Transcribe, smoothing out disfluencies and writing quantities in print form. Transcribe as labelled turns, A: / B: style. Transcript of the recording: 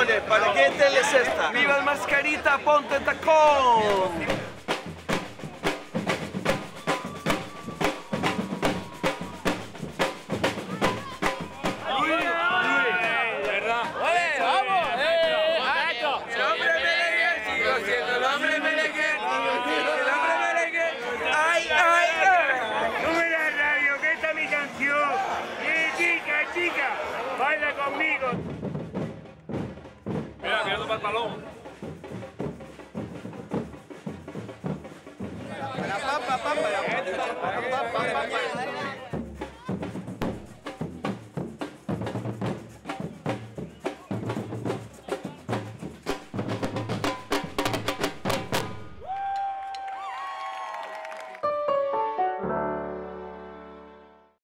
A: cojones, ¿para qué tele es esta? ¡Viva el mascarita, ponte tacón!
B: ¡Baila conmigo!
C: Mira, mirando para el balón.
A: Para